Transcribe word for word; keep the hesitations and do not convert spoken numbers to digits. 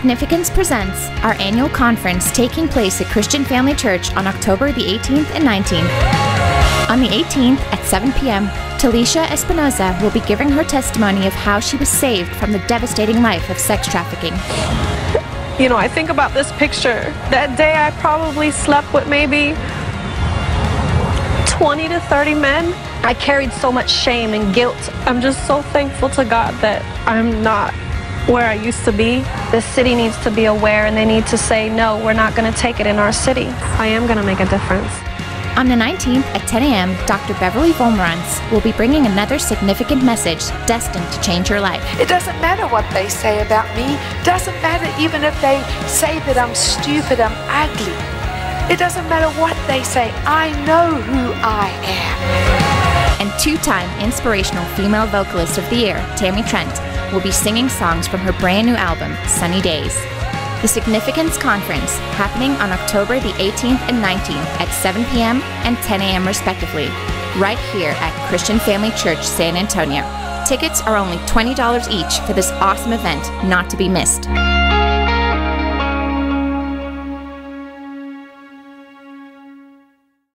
Significance presents our annual conference taking place at Christian Family Church on October the eighteenth and nineteenth. On the eighteenth at seven p m, Talisha Espinoza will be giving her testimony of how she was saved from the devastating life of sex trafficking. You know, I think about this picture. That day I probably slept with maybe twenty to thirty men. I carried so much shame and guilt. I'm just so thankful to God that I'm not where I used to be. The city needs to be aware, and they need to say, no, we're not going to take it in our city. I am going to make a difference. On the nineteenth at ten a m, Doctor Beverly Volmerans will be bringing another significant message destined to change your life. It doesn't matter what they say about me. It doesn't matter even if they say that I'm stupid, I'm ugly. It doesn't matter what they say. I know who I am. And two-time Inspirational Female Vocalist of the Year, Tammy Trent, will be singing songs from her brand new album, Sunny Days. The Significance Conference, happening on October the eighteenth and nineteenth at seven p m and ten a m respectively, right here at Christian Family Church, San Antonio. Tickets are only twenty dollars each for this awesome event, not to be missed.